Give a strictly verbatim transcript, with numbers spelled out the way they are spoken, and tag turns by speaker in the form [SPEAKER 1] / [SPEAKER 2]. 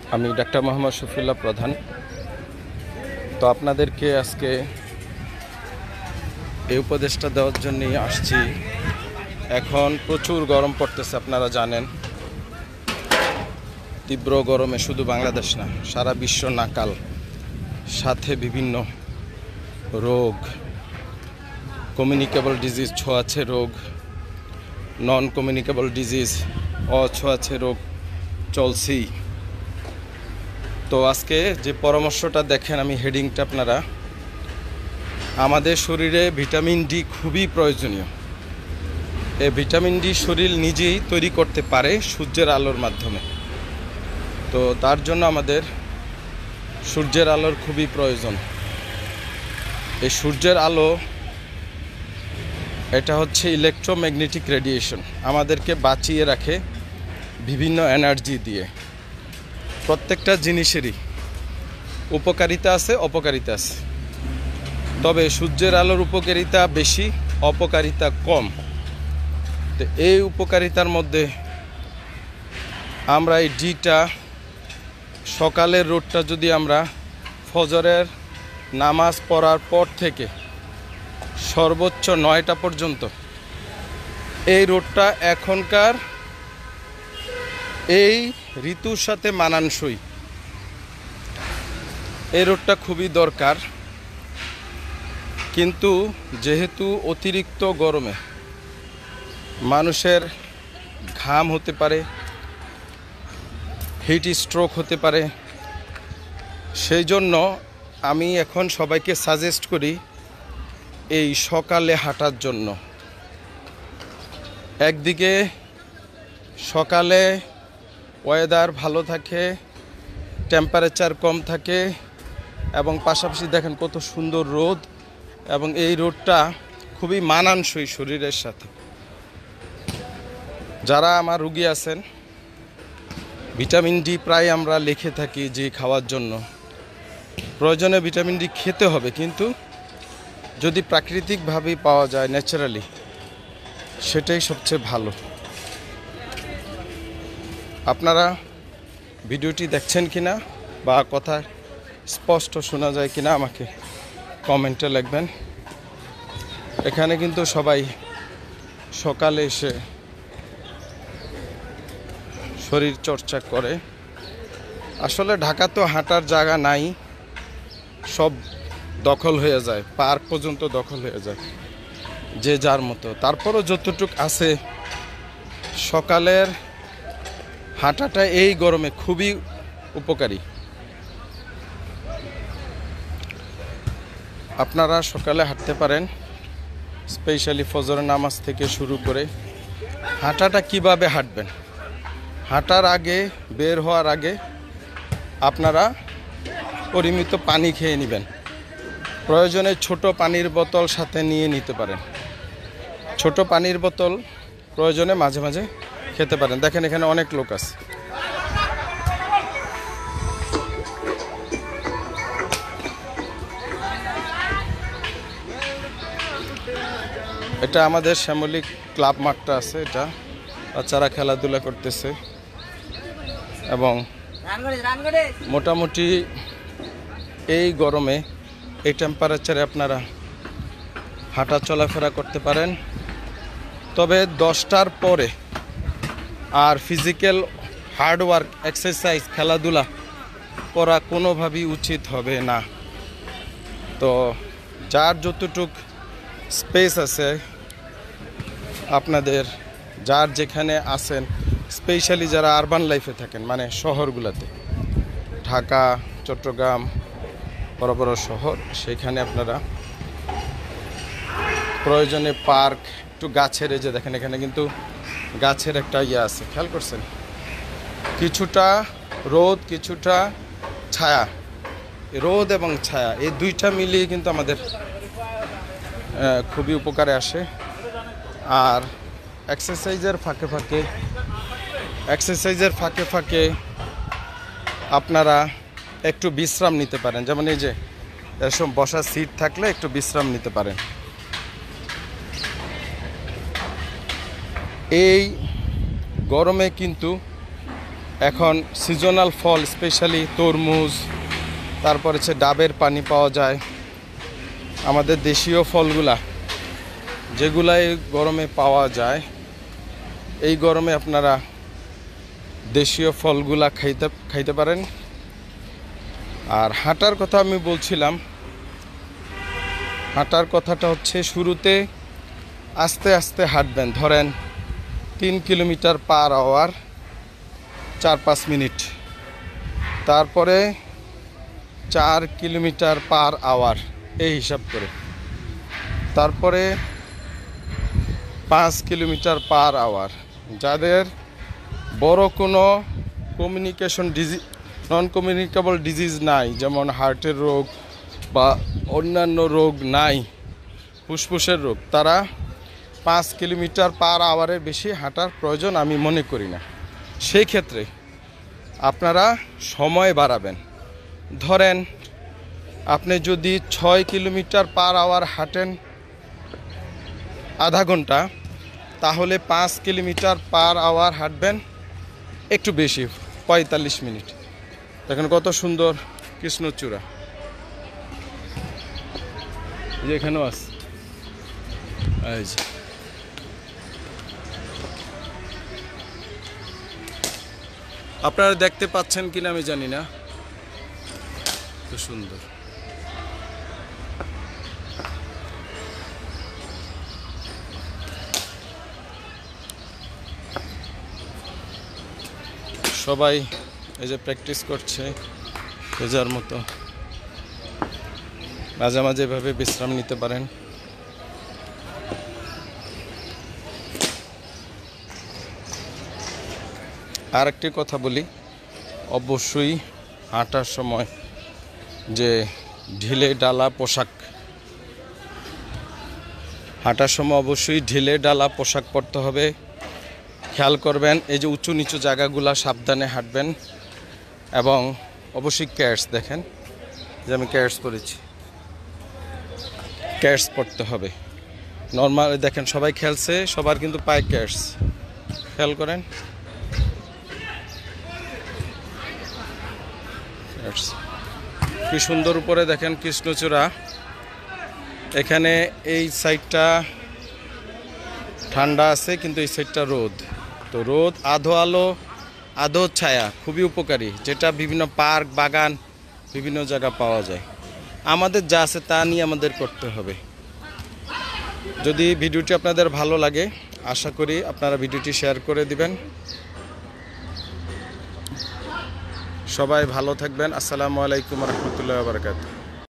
[SPEAKER 1] আমি ডাক্তার মোহাম্মদ শফিউল্লাহ প্রধান। তো আপনাদেরকে আজকে এই উপদেশটা দেওয়ার জন্যই আসছি। এখন প্রচুর গরম পড়তেছে, আপনারা জানেন। তীব্র গরমে শুধু বাংলাদেশ না, সারা বিশ্ব নাকাল। সাথে বিভিন্ন রোগ, কমিউনিকেবল ডিজিজ, ছোঁয়াছে রোগ, নন কমিউনিকেবল ডিজিজ, অছোঁয়াছে রোগ চলছেই। তো আজকে যে পরামর্শটা দেখেন, আমি হেডিংটা আপনারা, আমাদের শরীরে ভিটামিন ডি খুবই প্রয়োজনীয়। এই ভিটামিন ডি শরীর নিজেই তৈরি করতে পারে সূর্যের আলোর মাধ্যমে। তো তার জন্য আমাদের সূর্যের আলোর খুবই প্রয়োজন। এই সূর্যের আলো, এটা হচ্ছে ইলেকট্রোম্যাগনেটিক রেডিয়েশন, আমাদেরকে বাঁচিয়ে রাখে বিভিন্ন এনার্জি দিয়ে। প্রত্যেকটা জিনিসেরই উপকারিতা আছে, অপকারিতা আছে। তবে সূর্যের আলোর উপকারিতা বেশি, অপকারিতা কম। তো এই উপকারিতার মধ্যে আমরা এই ডিটা, সকালের রোদটা যদি আমরা ফজরের নামাজ পড়ার পর থেকে সর্বোচ্চ নয়টা পর্যন্ত, এই রোদটা এখনকার এই ঋতুর সাথে মানানসই। এই রোদটা খুবই দরকার। কিন্তু যেহেতু অতিরিক্ত গরমে মানুষের ঘাম হতে পারে, হিট স্ট্রোক হতে পারে, সেই জন্য আমি এখন সবাইকে সাজেস্ট করি এই সকালে হাঁটার জন্য। একদিকে সকালে ওয়েদার ভালো থাকে, টেম্পারেচার কম থাকে, এবং পাশাপাশি দেখেন কত সুন্দর রোদ, এবং এই রোদটা খুবই মানানসই শরীরের সাথে। যারা আমার রুগী আছেন, ভিটামিন ডি প্রায় আমরা লিখে থাকি যে খাওয়ার জন্য। প্রয়োজনে ভিটামিন ডি খেতে হবে, কিন্তু যদি প্রাকৃতিকভাবেই পাওয়া যায়, ন্যাচারালি, সেটাই সবচেয়ে ভালো। আপনারা ভিডিওটি দেখছেন কিনা বা কথা স্পষ্ট শোনা যায় কিনা আমাকে কমেন্টে লিখবেন। এখানে কিন্তু সবাই সকালে এসে শরীর চর্চা করে। আসলে ঢাকা তো হাঁটার জায়গা নাই, সব দখল হয়ে যায়, পার্ক পর্যন্ত দখল হয়ে যায় যে যার মতো। তারপরও যতটুক আছে, সকালের হাঁটাটা এই গরমে খুবই উপকারী। আপনারা সকালে হাঁটতে পারেন, স্পেশালি ফজরের নামাজ থেকে শুরু করে। হাঁটাটা কিভাবে হাঁটবেন? হাঁটার আগে, বের হওয়ার আগে আপনারা পরিমিত পানি খেয়ে নেবেন। প্রয়োজনে ছোট পানির বোতল সাথে নিয়ে নিতে পারেন। ছোট পানির বোতল প্রয়োজনে মাঝে মাঝে খেতে পারেন। দেখেন এখানে অনেক লোক আছে। এটা আমাদের শ্যামলী ক্লাব মাঠটা আছে, এটা বাচ্চারা খেলাধুলা করতেছে। এবং মোটামুটি এই গরমে, এই টেম্পারেচারে আপনারা হাঁটা চলাফেরা করতে পারেন। তবে দশটার পরে আর ফিজিক্যাল হার্ডওয়ার্ক, এক্সারসাইজ, খেলাধুলা করা কোনোভাবেই উচিত হবে না। তো যার যতটুক স্পেস আছে, আপনাদের যার যেখানে আছেন, স্পেশালি যারা আরবান লাইফে থাকেন, মানে শহরগুলোতে, ঢাকা, চট্টগ্রাম, বড় বড় শহর, সেখানে আপনারা প্রয়োজনে পার্ক, একটু গাছের, এই যে দেখেন এখানে কিন্তু গাছের একটা ইয়ে আছে, খেয়াল করছেন? কিছুটা রোদ, কিছুটা ছায়া। রোদ এবং ছায়া, এই দুইটা মিলিয়ে কিন্তু আমাদের খুবই উপকারে আসে। আর এক্সারসাইজের ফাঁকে ফাঁকে এক্সারসাইজের ফাঁকে ফাঁকে আপনারা একটু বিশ্রাম নিতে পারেন। যেমন এই যে এরকম বসার সিট থাকলে একটু বিশ্রাম নিতে পারেন। এই গরমে কিন্তু এখন সিজনাল ফল স্পেশালি তরমুজ, তারপর হচ্ছে ডাবের পানি পাওয়া যায়। আমাদের দেশীয় ফলগুলা যেগুলাই গরমে পাওয়া যায়, এই গরমে আপনারা দেশীয় ফলগুলা খাইতে খাইতে পারেন। আর হাঁটার কথা আমি বলছিলাম, হাঁটার কথাটা হচ্ছে শুরুতে আস্তে আস্তে হাঁটবেন। ধরেন তিন কিলোমিটার পার আওয়ার, চার পাঁচ মিনিট। তারপরে চার কিলোমিটার পার আওয়ার এই হিসাব করে। তারপরে পাঁচ কিলোমিটার পার আওয়ার। যাদের বড় কোনো communication disease non communicable disease নাই, যেমন হার্টের রোগ বা অন্যান্য রোগ নাই, ফুসফুসের রোগ, তারা পাঁচ কিলোমিটার পার আওয়ারের বেশি হাঁটার প্রয়োজন আমি মনে করি না। সেই ক্ষেত্রে আপনারা সময় বাড়াবেন। ধরেন আপনি যদি ছয় কিলোমিটার পার আওয়ার হাঁটেন আধা ঘন্টা, তাহলে পাঁচ কিলোমিটার পার আওয়ার হাঁটবেন একটু বেশি, পঁয়তাল্লিশ মিনিট। দেখেন কত সুন্দর কৃষ্ণচূড়া, যেখানেও আছে। এই যে আপনারা দেখতে পাচ্ছেন কিনা আমি জানি না, খুব সুন্দর। সবাই এই যে প্র্যাকটিস করছে রোজার মতো, মাঝে মাঝে এভাবে বিশ্রাম নিতে পারেন। আর একটি কথা বলি, অবশ্যই হাঁটার সময় যে ঢিলে ডালা পোশাক, হাঁটার সময় অবশ্যই ঢিলে ডালা পোশাক পরতে হবে। খেয়াল করবেন এই যে উঁচু নিচু জায়গাগুলা সাবধানে হাঁটবেন। এবং অবশ্যই ক্যাটস, দেখেন যে আমি ক্যাটস পরেছি, ক্যাটস পরতে হবে। নর্মাল দেখেন সবাই খেলছে, সবার কিন্তু পায়ে ক্যাটস, খেয়াল করেন। কি সুন্দর উপরে দেখেন কৃষ্ণচূড়া। এখানে এই সাইডটা ঠান্ডা আছে, কিন্তু এই সাইডটা রোদ। তো রোদ, আধো আলো, আধো ছায়া, খুবই উপকারী, যেটা বিভিন্ন পার্ক, বাগান, বিভিন্ন জায়গা পাওয়া যায়। আমাদের যা আছে তা নিয়ে আমাদের করতে হবে। যদি ভিডিওটি আপনাদের ভালো লাগে, আশা করি আপনারা ভিডিওটি শেয়ার করে দিবেন। সবাই ভালো থাকবেন। আসসালামু আলাইকুম রহমতুল্লাহি ওয়া বারাকাতুহু।